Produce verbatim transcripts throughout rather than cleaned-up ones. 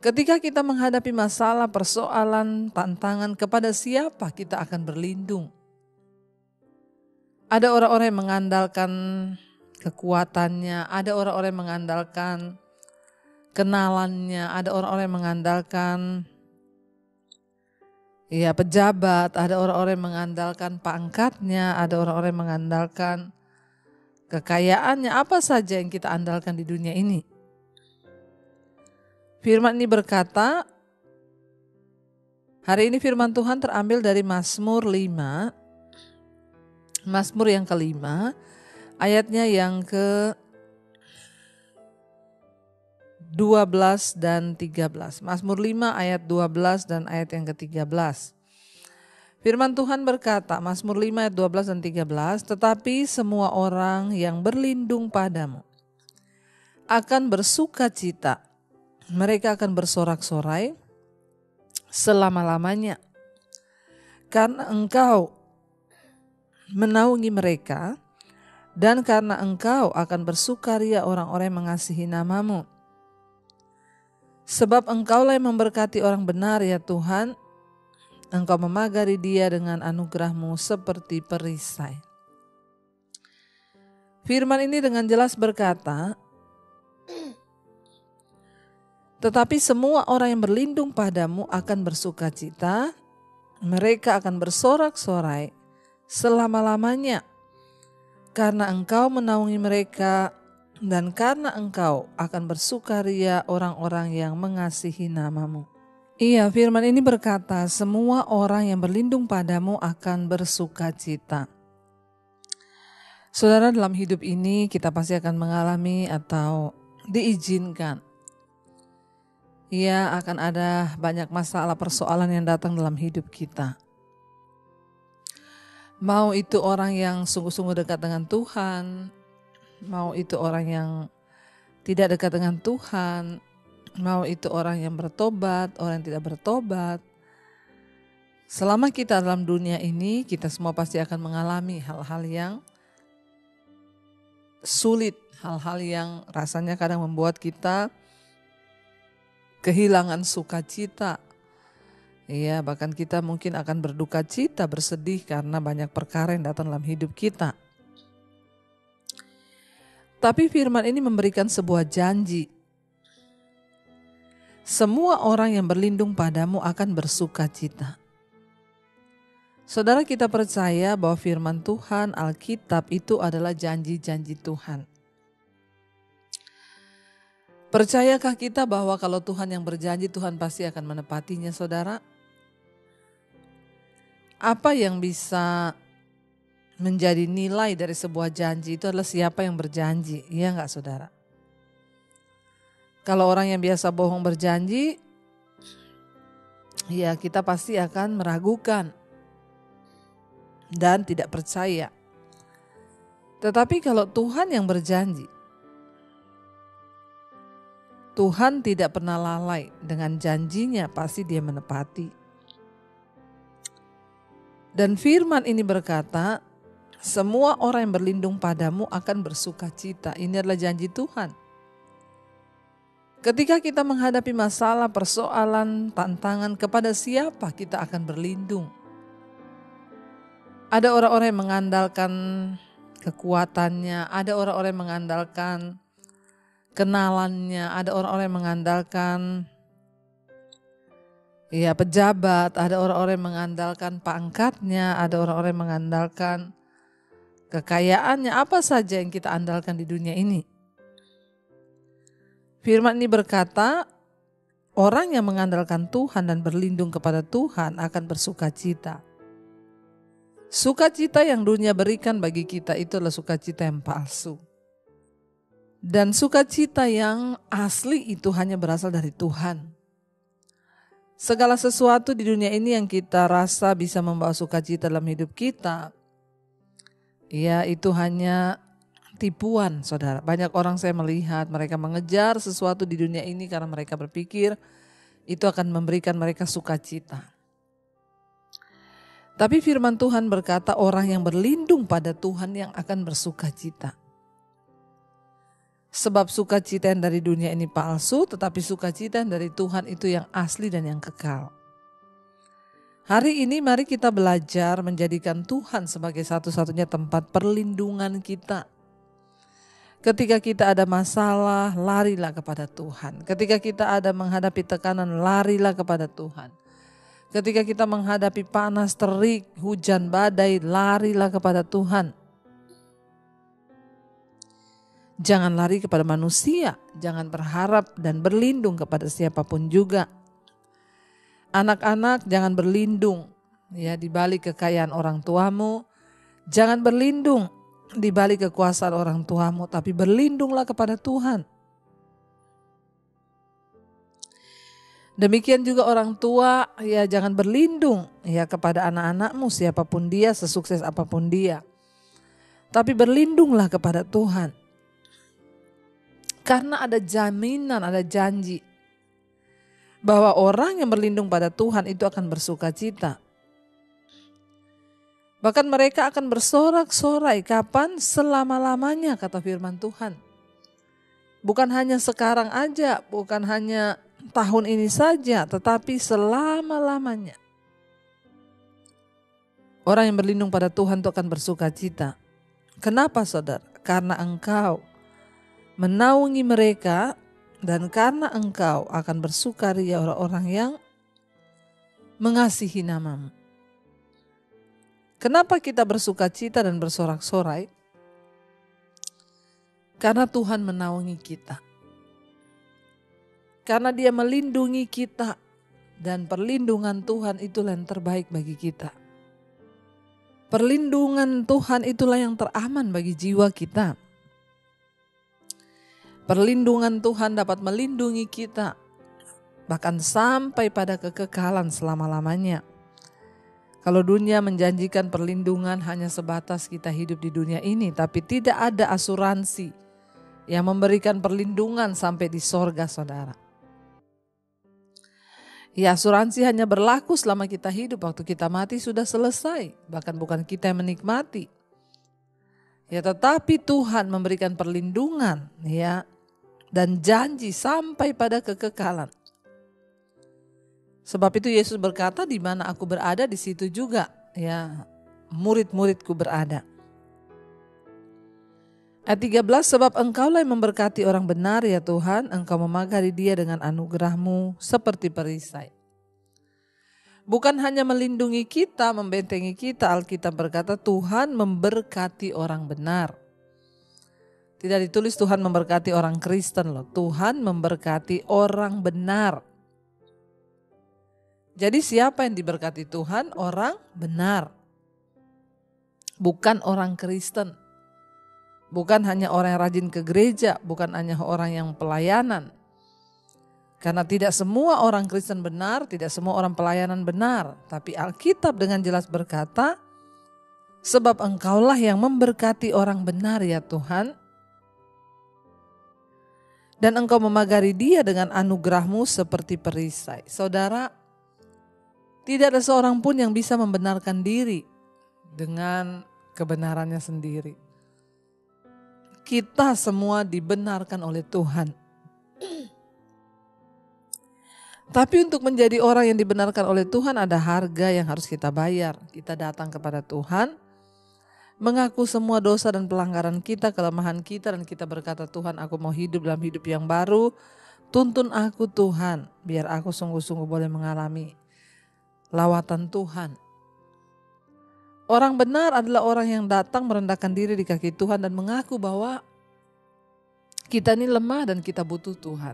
Ketika kita menghadapi masalah, persoalan, tantangan, kepada siapa kita akan berlindung? Ada orang-orang yang mengandalkan kekuatannya, ada orang-orang yang mengandalkan kenalannya, ada orang-orang yang mengandalkan ya pejabat, ada orang-orang yang mengandalkan pangkatnya, ada orang-orang yang mengandalkan kekayaannya, apa saja yang kita andalkan di dunia ini. Firman ini berkata, hari ini firman Tuhan terambil dari Mazmur lima, Mazmur yang kelima, ayatnya yang ke dua belas dan tiga belas. Mazmur lima ayat dua belas dan ayat yang ke tiga belas. Firman Tuhan berkata, Mazmur lima ayat dua belas dan tiga belas, tetapi semua orang yang berlindung padamu akan bersuka cita. Mereka akan bersorak-sorai selama-lamanya. Karena engkau menaungi mereka dan karena engkau akan bersukaria orang-orang yang mengasihi namamu. Sebab engkaulah yang memberkati orang benar ya Tuhan, engkau memagari dia dengan anugerahmu seperti perisai. Firman ini dengan jelas berkata, tetapi semua orang yang berlindung padamu akan bersuka cita, mereka akan bersorak-sorai selama-lamanya. Karena engkau menaungi mereka dan karena engkau akan bersukaria orang-orang yang mengasihi namamu. Iya, firman ini berkata, semua orang yang berlindung padamu akan bersuka cita. Saudara, dalam hidup ini kita pasti akan mengalami atau diizinkan. Iya, akan ada banyak masalah persoalan yang datang dalam hidup kita. Mau itu orang yang sungguh-sungguh dekat dengan Tuhan, mau itu orang yang tidak dekat dengan Tuhan, mau itu orang yang bertobat, orang yang tidak bertobat. Selama kita dalam dunia ini, kita semua pasti akan mengalami hal-hal yang sulit, hal-hal yang rasanya kadang membuat kita kehilangan sukacita. Iya, bahkan kita mungkin akan berduka cita, bersedih karena banyak perkara yang datang dalam hidup kita. Tapi firman ini memberikan sebuah janji. Semua orang yang berlindung padamu akan bersuka cita. Saudara, kita percaya bahwa firman Tuhan, Alkitab itu adalah janji-janji Tuhan. Percayakah kita bahwa kalau Tuhan yang berjanji, Tuhan pasti akan menepatinya, saudara? Apa yang bisa menjadi nilai dari sebuah janji itu adalah siapa yang berjanji, iya enggak saudara? Kalau orang yang biasa bohong berjanji, ya kita pasti akan meragukan dan tidak percaya. Tetapi kalau Tuhan yang berjanji, Tuhan tidak pernah lalai dengan janjinya, pasti dia menepati. Dan firman ini berkata, semua orang yang berlindung padamu akan bersuka cita. Ini adalah janji Tuhan. Ketika kita menghadapi masalah, persoalan, tantangan, kepada siapa kita akan berlindung? Ada orang-orang yang mengandalkan kekuatannya, ada orang-orang yang mengandalkan kenalannya, ada orang-orang yang mengandalkan ya pejabat, ada orang-orang yang mengandalkan pangkatnya, ada orang-orang yang mengandalkan kekayaannya, apa saja yang kita andalkan di dunia ini. Firman ini berkata, orang yang mengandalkan Tuhan dan berlindung kepada Tuhan akan bersuka cita. Sukacita yang dunia berikan bagi kita itu adalah sukacita yang palsu. Dan sukacita yang asli itu hanya berasal dari Tuhan. Segala sesuatu di dunia ini yang kita rasa bisa membawa sukacita dalam hidup kita, ya itu hanya tipuan, saudara. Banyak orang saya melihat mereka mengejar sesuatu di dunia ini karena mereka berpikir itu akan memberikan mereka sukacita. Tapi firman Tuhan berkata orang yang berlindung pada Tuhan yang akan bersukacita. Sebab sukacita yang dari dunia ini palsu, tetapi sukacita yang dari Tuhan itu yang asli dan yang kekal. Hari ini mari kita belajar menjadikan Tuhan sebagai satu-satunya tempat perlindungan kita. Ketika kita ada masalah, larilah kepada Tuhan. Ketika kita ada menghadapi tekanan, larilah kepada Tuhan. Ketika kita menghadapi panas, terik, hujan, badai, larilah kepada Tuhan. Jangan lari kepada manusia, jangan berharap dan berlindung kepada siapapun juga. Anak-anak, jangan berlindung ya di balik kekayaan orang tuamu. Jangan berlindung di balik kekuasaan orang tuamu, tapi berlindunglah kepada Tuhan. Demikian juga orang tua, ya jangan berlindung ya kepada anak-anakmu siapapun dia, sesukses apapun dia. Tapi berlindunglah kepada Tuhan. Karena ada jaminan, ada janji bahwa orang yang berlindung pada Tuhan itu akan bersuka cita. Bahkan mereka akan bersorak-sorai. Kapan? Selama-lamanya, kata firman Tuhan. Bukan hanya sekarang aja, bukan hanya tahun ini saja, tetapi selama-lamanya. Orang yang berlindung pada Tuhan itu akan bersuka cita. Kenapa, saudara? Karena engkau menaungi mereka, dan karena engkau akan bersukaria orang-orang yang mengasihi namamu. Kenapa kita bersuka cita dan bersorak-sorai? Karena Tuhan menaungi kita. Karena Dia melindungi kita, dan perlindungan Tuhan itulah yang terbaik bagi kita. Perlindungan Tuhan itulah yang teraman bagi jiwa kita. Perlindungan Tuhan dapat melindungi kita bahkan sampai pada kekekalan selama-lamanya. Kalau dunia menjanjikan perlindungan hanya sebatas kita hidup di dunia ini, tapi tidak ada asuransi yang memberikan perlindungan sampai di sorga, saudara. Ya, asuransi hanya berlaku selama kita hidup, waktu kita mati sudah selesai, bahkan bukan kita yang menikmati. Ya, tetapi Tuhan memberikan perlindungan, ya, dan janji sampai pada kekekalan. Sebab itu Yesus berkata, di mana aku berada di situ juga ya murid-muridku berada. Ayat tiga belas, sebab engkaulah yang memberkati orang benar ya Tuhan, engkau memagari dia dengan anugerahmu seperti perisai. Bukan hanya melindungi kita, membentengi kita, Alkitab berkata Tuhan memberkati orang benar. Tidak ditulis Tuhan memberkati orang Kristen loh. Tuhan memberkati orang benar. Jadi siapa yang diberkati Tuhan? Orang benar. Bukan orang Kristen. Bukan hanya orang yang rajin ke gereja. Bukan hanya orang yang pelayanan. Karena tidak semua orang Kristen benar. Tidak semua orang pelayanan benar. Tapi Alkitab dengan jelas berkata, sebab engkaulah yang memberkati orang benar ya Tuhan. Dan engkau memagari dia dengan anugerahmu seperti perisai. Saudara, tidak ada seorang pun yang bisa membenarkan diri dengan kebenarannya sendiri. Kita semua dibenarkan oleh Tuhan. Tapi untuk menjadi orang yang dibenarkan oleh Tuhan ada harga yang harus kita bayar. Kita datang kepada Tuhan, mengaku semua dosa dan pelanggaran kita, kelemahan kita, dan kita berkata, Tuhan aku mau hidup dalam hidup yang baru, tuntun aku Tuhan, biar aku sungguh-sungguh boleh mengalami lawatan Tuhan. Orang benar adalah orang yang datang merendahkan diri di kaki Tuhan dan mengaku bahwa kita ini lemah dan kita butuh Tuhan.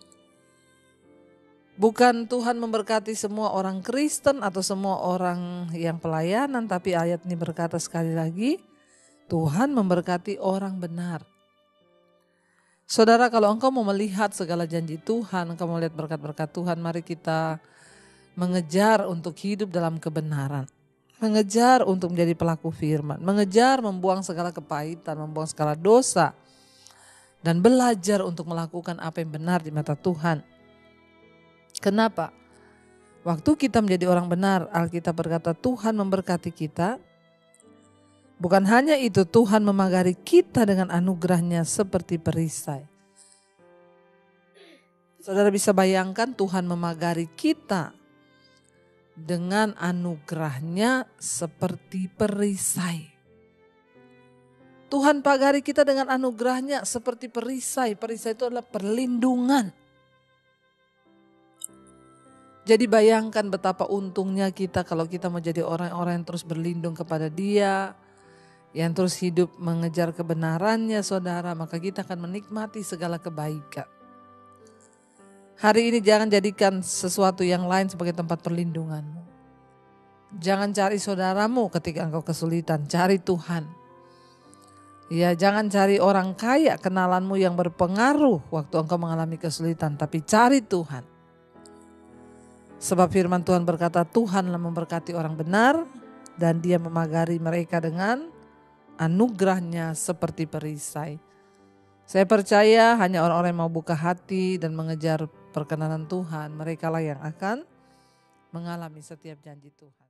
Bukan Tuhan memberkati semua orang Kristen atau semua orang yang pelayanan, tapi ayat ini berkata sekali lagi, Tuhan memberkati orang benar. Saudara, kalau engkau mau melihat segala janji Tuhan, engkau mau melihat berkat-berkat Tuhan, mari kita mengejar untuk hidup dalam kebenaran. Mengejar untuk menjadi pelaku firman, mengejar membuang segala kepahitan, membuang segala dosa, dan belajar untuk melakukan apa yang benar di mata Tuhan. Kenapa? Waktu kita menjadi orang benar, Alkitab berkata Tuhan memberkati kita Bukan hanya itu, Tuhan memagari kita dengan anugerahnya seperti perisai. Saudara bisa bayangkan Tuhan memagari kita dengan anugerahnya seperti perisai. Tuhan pagari kita dengan anugerahnya seperti perisai. Perisai itu adalah perlindungan. Jadi bayangkan betapa untungnya kita kalau kita mau jadi orang-orang yang terus berlindung kepada Dia, yang terus hidup mengejar kebenarannya saudara, maka kita akan menikmati segala kebaikan. Hari ini jangan jadikan sesuatu yang lain sebagai tempat perlindunganmu. Jangan cari saudaramu ketika engkau kesulitan, cari Tuhan. Ya, jangan cari orang kaya kenalanmu yang berpengaruh waktu engkau mengalami kesulitan, tapi cari Tuhan. Sebab firman Tuhan berkata, Tuhanlah memberkati orang benar dan Dia memagari mereka dengan anugerahnya seperti perisai. Saya percaya hanya orang-orang yang mau buka hati dan mengejar perkenanan Tuhan, merekalah yang akan mengalami setiap janji Tuhan.